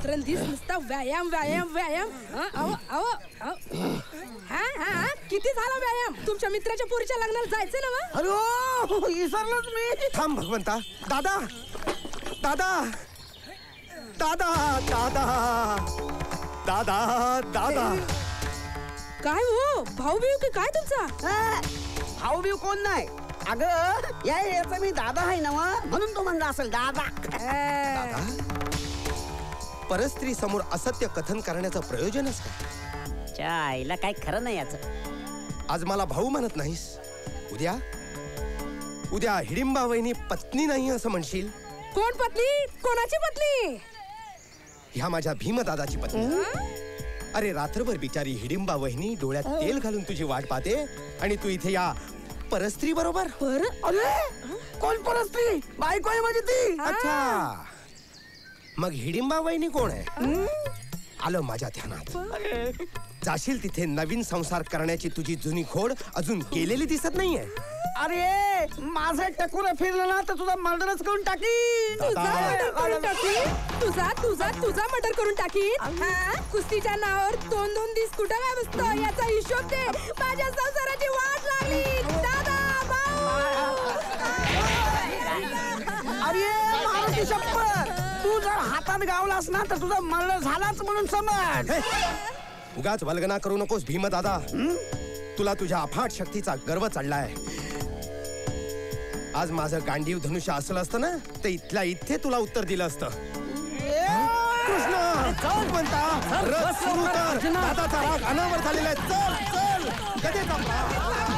रात्रंदिवस नुसता व्यायाम व्यायाम व्यायाम. हा किती झाला व्यायाम? तुमच्या मित्राच्या पोरीच्या लग्नाला जायचं ना मग? अरे विसरलोच मी. थांब भगवंता. दादा दादा दादा दादा दादा दादा. काय हो, भाऊ बिऊ की काय तुमचा? भाऊ बिऊ कोण नाही. अगं याचा मी दादा आहे ना, म्हणून तो म्हणला असेल दादा. परस्त्री समोर असत्य कथन करण्याचं प्रयोजनच काय? आईला काय खरं नाही याचं. आज मला भाऊ म्हणत नाहीस, उद्या उद्या हिडिंबा वहिनी पत्नी नाही असं म्हणशील. कोण पत्नी? कोणाची पत्नी? ह्या माझ्या भीमदादाची पत्नी. अरे रात्रभर बिचारी हिडिंबा वहिनी डोळ्यात तेल घालून तुझी वाट पाहते आणि तू इथे या परस्त्री बरोबर. अरे कोण परस्त्री? बायको आहे माझी ती. अच्छा, मग हिडिंबा वहिनी कोण आहे? आलं माझ्या ध्यानात. जाशील तिथे नवीन संसार करण्याची तुझी जुनी खोड अजून गेलेली दिसत नाहीये. अरे माझं टकुर फिरलं ना तर तुझा मर्डरच करून टाकी. तुझा मर्डर करून टाकी. कुस्तीच्या नावावर 2-2 दिवस कुठं काय बसतो याचा हिशोब दे. माझ्या संसाराची वाट लागली. दादा अरे महाराष्ट्री शपथ, तू जर हातात गावलास ना तर तुझा मर्डर झालाच म्हणून समज. उगाच वल्गना करू नकोस भीमदादा. तुला तुझ्या अफाट शक्तीचा गर्व चढलाय. आज माझं गांडीव धनुष्य असलं असतं ना तर इथल्या इथे तुला उत्तर दिलं असतं. कृष्ण म्हणता रथ सुरू कर. दादाचा राग अनावर झालेला आहे. चल चल गदे